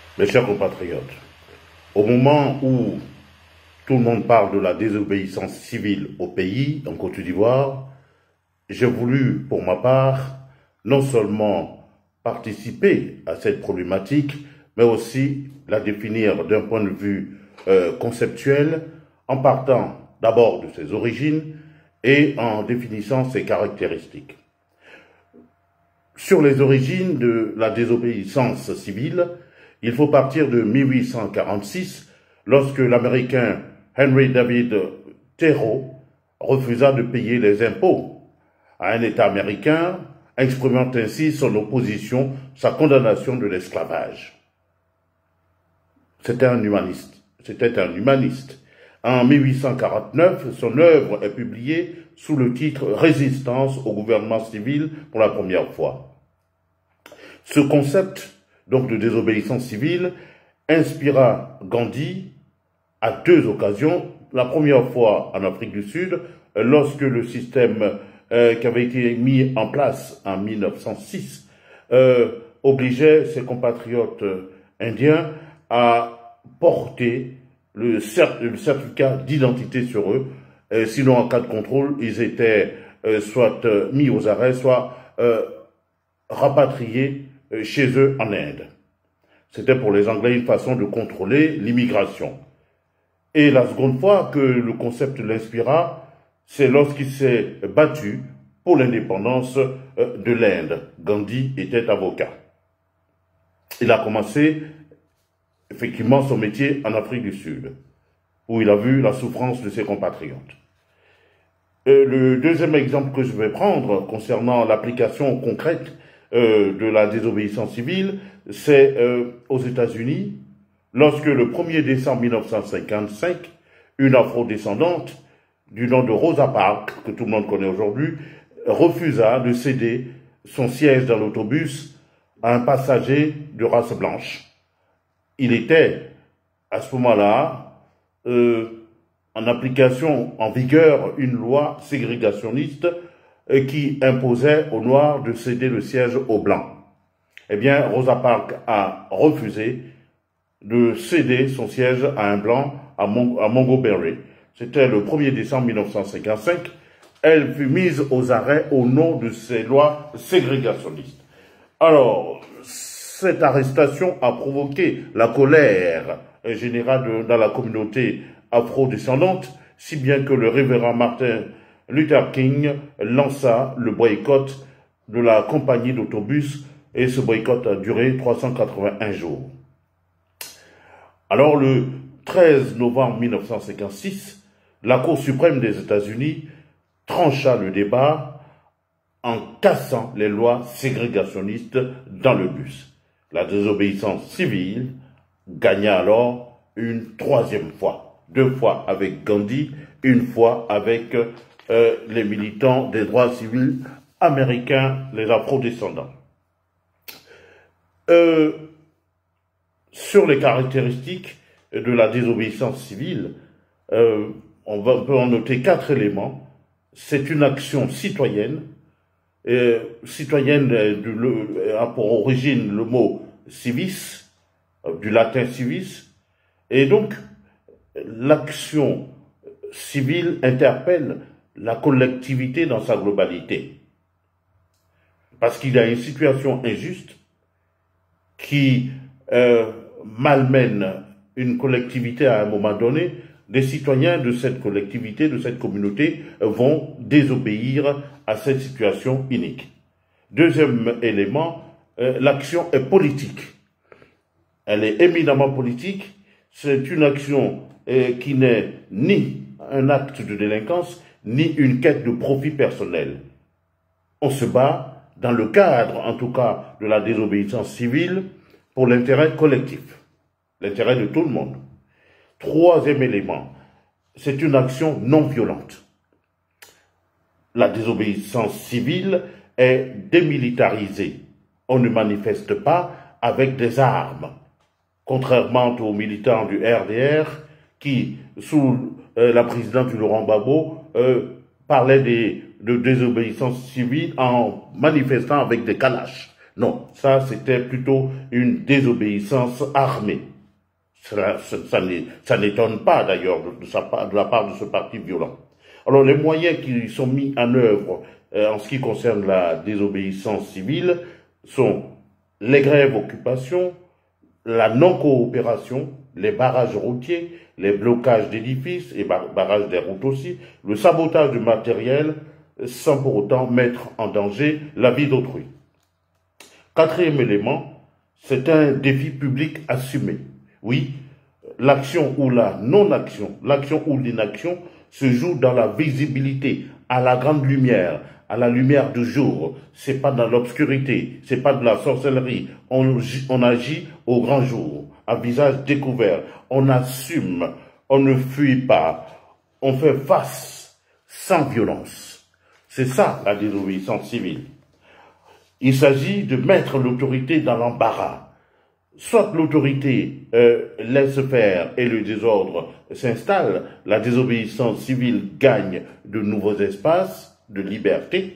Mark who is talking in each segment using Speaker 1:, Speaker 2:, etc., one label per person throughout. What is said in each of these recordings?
Speaker 1: Mes chers compatriotes, au moment où tout le monde parle de la désobéissance civile au pays, en Côte d'Ivoire, j'ai voulu, pour ma part, non seulement participer à cette problématique, mais aussi la définir d'un point de vue conceptuel, en partant d'abord de ses origines et en définissant ses caractéristiques. Sur les origines de la désobéissance civile, il faut partir de 1846, lorsque l'Américain Henry David Thoreau refusa de payer les impôts à un État américain, exprimant ainsi son opposition, sa condamnation de l'esclavage. C'était un humaniste. En 1849, son œuvre est publiée sous le titre « Résistance au gouvernement civil » pour la première fois. Ce concept, donc de désobéissance civile, inspira Gandhi à deux occasions. La première fois en Afrique du Sud, lorsque le système qui avait été mis en place en 1906 obligeait ses compatriotes indiens à porter le certificat d'identité sur eux, sinon en cas de contrôle, ils étaient soit mis aux arrêts, soit rapatriés chez eux en Inde. C'était pour les Anglais une façon de contrôler l'immigration. Et la seconde fois que le concept l'inspira, c'est lorsqu'il s'est battu pour l'indépendance de l'Inde. Gandhi était avocat. Il a commencé effectivement son métier en Afrique du Sud, où il a vu la souffrance de ses compatriotes. Le deuxième exemple que je vais prendre concernant l'application concrète de la désobéissance civile, c'est aux États-Unis, lorsque le 1er décembre 1955, une afro-descendante du nom de Rosa Parks, que tout le monde connaît aujourd'hui, refusa de céder son siège dans l'autobus à un passager de race blanche. Il était, à ce moment-là, en application, en vigueur, une loi ségrégationniste qui imposait aux Noirs de céder le siège aux Blancs. Eh bien, Rosa Parks a refusé de céder son siège à un Blanc à Montgomery. C'était le 1er décembre 1955. Elle fut mise aux arrêts au nom de ces lois ségrégationnistes. Alors, cette arrestation a provoqué la colère générale dans la communauté afro-descendante, si bien que le révérend Martin Luther King lança le boycott de la compagnie d'autobus et ce boycott a duré 381 jours. Alors le 13 novembre 1956, la Cour suprême des États-Unis trancha le débat en cassant les lois ségrégationnistes dans le bus. La désobéissance civile gagna alors une troisième fois, 2 fois avec Gandhi, 1 fois avec les militants des droits civils américains, les afro-descendants. Sur les caractéristiques de la désobéissance civile, on peut en noter 4 éléments. C'est une action citoyenne. Citoyenne a pour origine le mot civis, du latin civis, et donc l'action civile interpelle la collectivité dans sa globalité. Parce qu'il y a une situation injuste qui malmène une collectivité à un moment donné, des citoyens de cette collectivité, de cette communauté, vont désobéir à cette situation inique. Deuxième élément, l'action est politique. Elle est éminemment politique. C'est une action qui n'est ni un acte de délinquance, ni une quête de profit personnel. On se bat, dans le cadre, en tout cas, de la désobéissance civile, pour l'intérêt collectif, l'intérêt de tout le monde. Troisième élément, c'est une action non violente. La désobéissance civile est démilitarisée. On ne manifeste pas avec des armes, contrairement aux militants du RDR qui, sous la présidente du Laurent Gbagbo, parlaient de désobéissance civile en manifestant avec des kalash. Non, ça c'était plutôt une désobéissance armée. Ça n'étonne pas d'ailleurs de la part de ce parti violent. Alors les moyens qui sont mis en œuvre en ce qui concerne la désobéissance civile sont les grèves occupation, la non-coopération, les barrages routiers, les blocages d'édifices et barrages des routes aussi, le sabotage du matériel sans pour autant mettre en danger la vie d'autrui. Quatrième élément, c'est un défi public assumé. Oui, l'action ou la non-action, l'action ou l'inaction se joue dans la visibilité, à la grande lumière, à la lumière du jour. C'est pas dans l'obscurité, c'est pas de la sorcellerie. On agit au grand jour, à visage découvert. On assume, on ne fuit pas, on fait face sans violence. C'est ça la désobéissance civile. Il s'agit de mettre l'autorité dans l'embarras. Soit l'autorité laisse faire et le désordre s'installe, la désobéissance civile gagne de nouveaux espaces de liberté,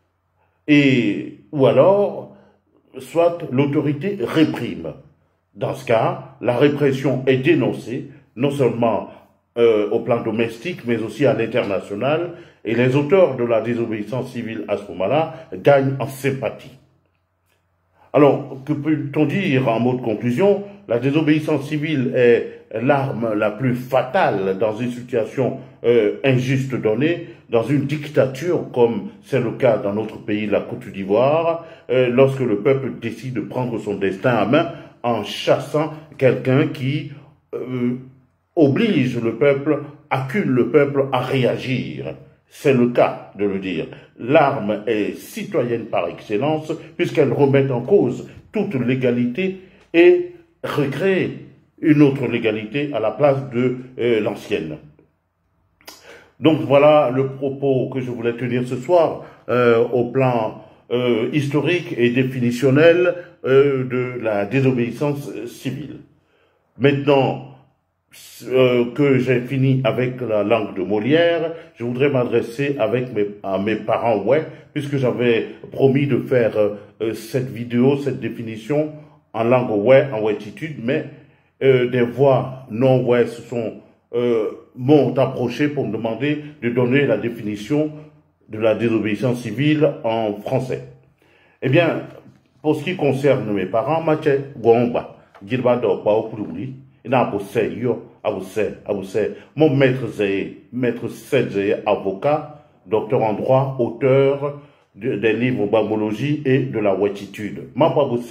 Speaker 1: ou alors, soit l'autorité réprime. Dans ce cas, la répression est dénoncée, non seulement au plan domestique, mais aussi à l'international, et les auteurs de la désobéissance civile à ce moment-là gagnent en sympathie. Alors, que peut-on dire en mot de conclusion? La désobéissance civile est l'arme la plus fatale dans une situation injuste donnée, dans une dictature comme c'est le cas dans notre pays, la Côte d'Ivoire, lorsque le peuple décide de prendre son destin à main en chassant quelqu'un qui oblige le peuple, accule le peuple à réagir. C'est le cas de le dire. L'arme est citoyenne par excellence puisqu'elle remet en cause toute légalité et recrée une autre légalité à la place de l'ancienne. Donc voilà le propos que je voulais tenir ce soir au plan historique et définitionnel de la désobéissance civile. Maintenant que j'ai fini avec la langue de Molière, je voudrais m'adresser à mes parents, puisque j'avais promis de faire cette vidéo, cette définition en langue en ouetitude, mais des voix non m'ont approché pour me demander de donner la définition de la désobéissance civile en français. Eh bien, pour ce qui concerne mes parents, mon maître Zé, avocat, docteur en droit, auteur des livres Bambologie et de la ouetitude. Ma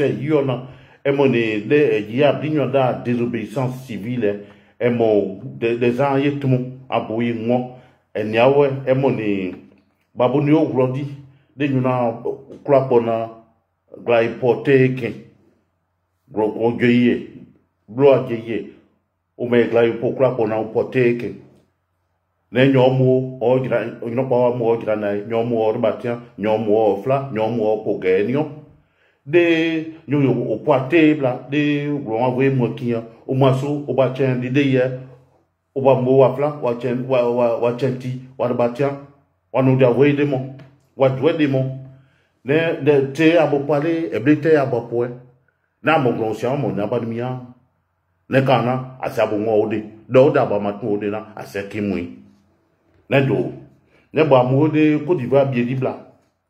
Speaker 1: désobéissance civile, et mon des ans aboui moi, et niawe, et mon babonio glodi, de nuna klapona, glaipote, grogueye, bloagueye. O me glai pokla pona o poteke ne nyomu o gira no pa mo gira na nyomu o batia nyomu o fla nyomu o pogenio de nyoyo o poate bla de gro avwe mo kia o maso o batia de ye o ba mo wa fla wa chenti wa batia wa no da we de mo wa dwe de mo ne de te abopale e blete abopoe na mo gro sia mo na ba mia ne kana asabu ngode do da ba matu ode na aseki mui ne do ne ba mu ode Côte d'Ivoire bi di bla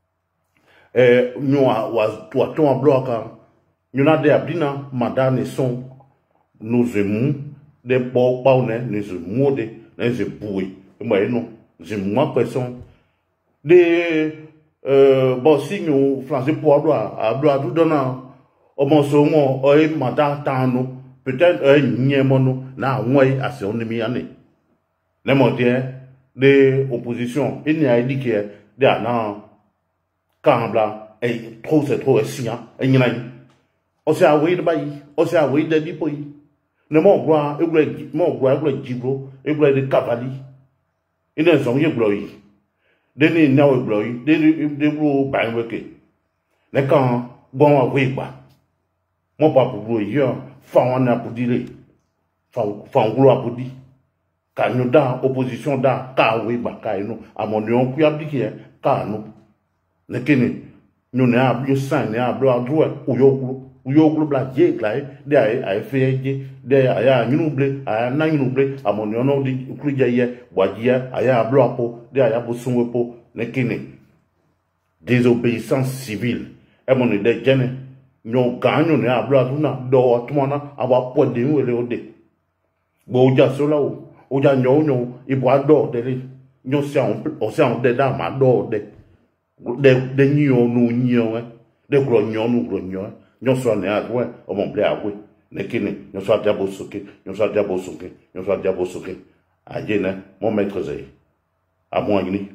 Speaker 1: nyoa wa to ton bloka nyona de abdina madane son nos emu de bo pa one ne ze mode ne ze boué mo eno ze moi person de bon signe français pour doit tout donnant au mon son o e mada tano peut-être nyemono na ngoi ase onimi ane le modien de opposition il n'y a dit que de na kambla et trop c'est trop sien et nyina o se awi de bayi o se awi de dipoyi ne mo gwa e jibro e de cavali ine so ye gloyi de ni na we gloyi de bro ba weke ne kan bon wa we gba mo pa bro yo Fawana Poudile, Fangula Poudi, Kanyuda, opposition da, Kawe Bakaino, à mon nom, Kuyabdiki, Kano, Nekene, nous ne ablo sang ne ablo adroit ou yo bla je glai de ay feje de aya nyuble aya na nyuble amoni ono di kluja ye wajia aya ablo apo de aya bo sunwe po ne kini désobéissance civile e moni de jene nyo ganyo ne ablo aduna do otmona aba po de wele ode bo ja sola o ja nyo ibo ado de nyo se on de da ma do de nyo no nyo de gro nyo no gro nyo nyo so ne agwe o mo ble agwe ne kini nyo so diabo soke nyo so diabo soke aje ne mon maître zay a mo ngini